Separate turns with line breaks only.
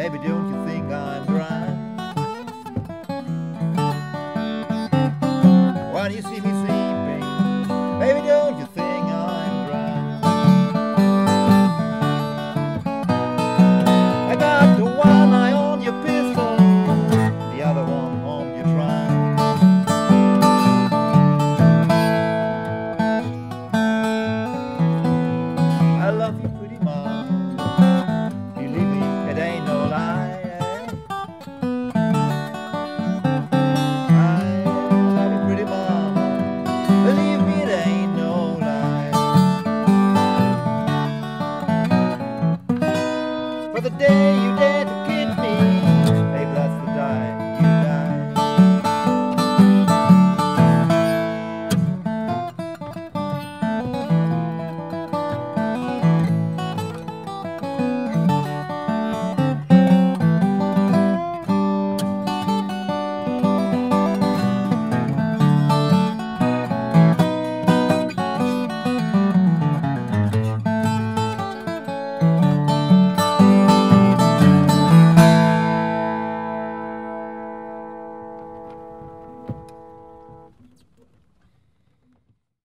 Baby, don't you think I'm grand? When you see me sleeping, baby, don't you think I'm grand? I got the one eye on your pistol, the other one on your trunk. I love you pretty much, believe me, it ain't no lie. I love you pretty much, believe me, it ain't no lie. For the day you dare to